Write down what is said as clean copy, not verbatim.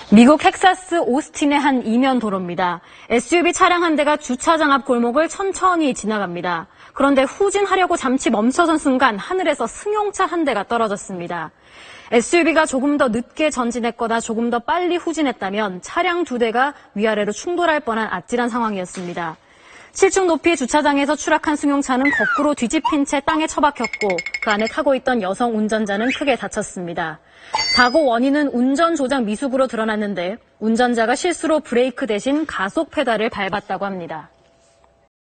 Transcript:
미국 텍사스 오스틴의 한 이면 도로입니다. SUV 차량 한 대가 주차장 앞 골목을 천천히 지나갑니다. 그런데 후진하려고 잠시 멈춰선 순간 하늘에서 승용차 한 대가 떨어졌습니다. SUV가 조금 더 늦게 전진했거나 조금 더 빨리 후진했다면 차량 두 대가 위아래로 충돌할 뻔한 아찔한 상황이었습니다. 7층 높이 주차장에서 추락한 승용차는 거꾸로 뒤집힌 채 땅에 처박혔고 그 안에 타고 있던 여성 운전자는 크게 다쳤습니다. 사고 원인은 운전 조작 미숙으로 드러났는데 운전자가 실수로 브레이크 대신 가속 페달을 밟았다고 합니다.